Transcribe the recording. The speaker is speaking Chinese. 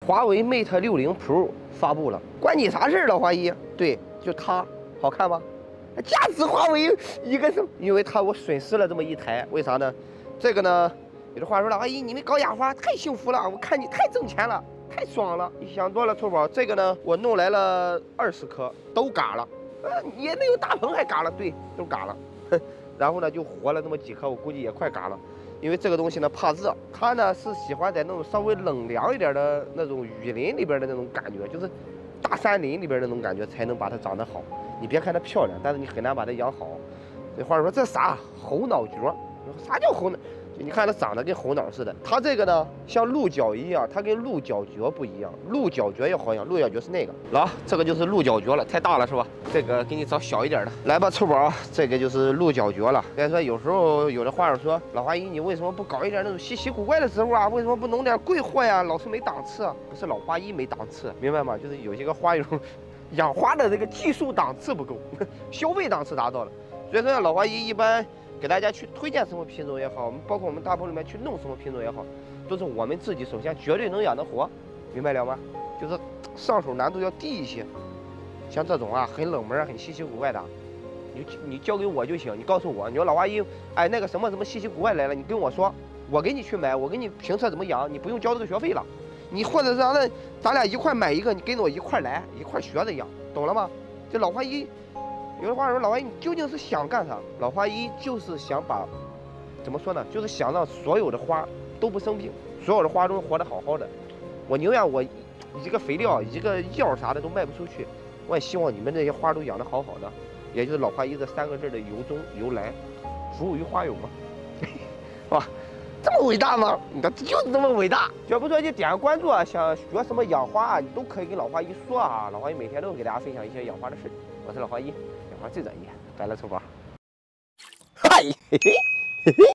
华为 Mate 60 Pro 发布了，关你啥事儿，老华姨？对，就它，好看吗？价值华为一个什么？因为我损失了这么一台，为啥呢？这个呢，有的话说了，阿姨你们搞养花太幸福了，我看你太挣钱了，太爽了。你想多了，臭宝。这个呢，我弄来了20颗，都嘎了，也没有大棚还嘎了，对，都嘎了。然后呢，就活了这么几颗，我估计也快嘎了。因为这个东西呢怕热，它呢是喜欢在那种稍微冷凉一点的那种雨林里边的那种感觉，就是大山林里边那种感觉，才能把它长得好。你别看它漂亮，但是你很难把它养好。这话说这啥猴脑角？啥叫猴脑？你看它长得跟猴脑似的。它这个呢像鹿角一样，它跟鹿角蕨不一样。鹿角蕨要好养，鹿角蕨是那个。来，这个就是鹿角蕨了，太大了是吧？这个给你找小一点的。来吧，臭宝，这个就是鹿角蕨了。所以说有时候有的话友说，老华姨你为什么不搞一点那种稀奇古怪的植物啊？为什么不弄点贵货呀？老是没档次啊？不是老华姨没档次，明白吗？就是有些个花友养花的这个技术档次不够，消费档次达到了。所以说老华姨一般给大家去推荐什么品种也好，包括我们大棚里面去弄什么品种也好，都是我们自己首先绝对能养得活，明白了吗？就是上手难度要低一些。像这种啊，很冷门、很稀奇古怪的，你交给我就行。你告诉我，你说老华姨，哎，那个什么稀奇古怪来了，你跟我说，我给你去买，我给你评测怎么养，你不用交这个学费了。你或者是咱俩一块买一个，你跟着我一块来，一块学着养，懂了吗？这老华姨。有的话说，老华姨你究竟是想干啥？老华姨就是想把，怎么说呢？就是想让所有的花都不生病，所有的花都活得好好的。我宁愿我一个肥料、一个药啥的都卖不出去，我也希望你们这些花都养得好好的。也就是老华姨这3个字的由衷由来，服务于花友嘛，是吧？这么伟大吗？你看就是这么伟大。要不说就点个关注啊，想学什么养花啊，你都可以跟老华姨说啊。老华姨每天都会给大家分享一些养花的事。我是老华姨。养花最专业，拜了，臭宝。嗨，嘿嘿，嘿嘿。